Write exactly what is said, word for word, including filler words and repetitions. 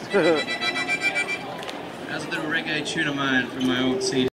That's a little reggae tune of mine from my old C D.